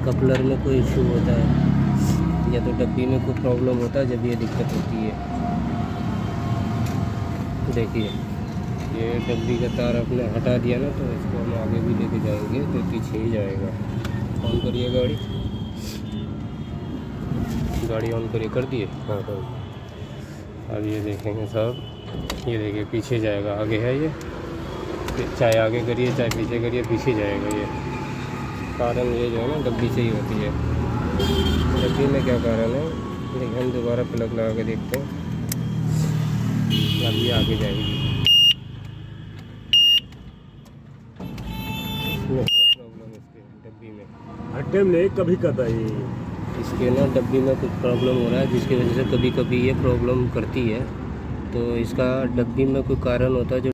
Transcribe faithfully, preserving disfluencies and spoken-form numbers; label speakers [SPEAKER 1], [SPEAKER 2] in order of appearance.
[SPEAKER 1] Coupler में कोई issue होता है या तो डब्बी में कोई प्रॉब्लम होता है, जब ये दिक्कत होती है। देखिए ये डब्बी का तार आपने हटा दिया ना, तो इसको हम आगे भी लेके जाएंगे तो पीछे ही जाएगा। ऑन करिए गाड़ी, गाड़ी ऑन करिए, कर दिए। हाँ हाँ, अब ये देखेंगे साहब, ये देखिए पीछे जाएगा, आगे है ये, चाहे आगे करिए चाहे पीछे करिए पीछे जाएगा। ये कारण ये जो है ना डब्बी से ही होती है। डब्बी में क्या कारण है, देखिए हम दोबारा प्लग लगा के देखते हैं। अब ये आगे जाएगी, इसमें है प्रॉब्लम, इसके डब्बी में
[SPEAKER 2] हड्डे में कभी कभी
[SPEAKER 1] इसके ना डब्बी में कुछ प्रॉब्लम हो रहा है, जिसकी वजह से कभी कभी ये प्रॉब्लम करती है। तो इसका डब्बी में कोई कारण होता है जो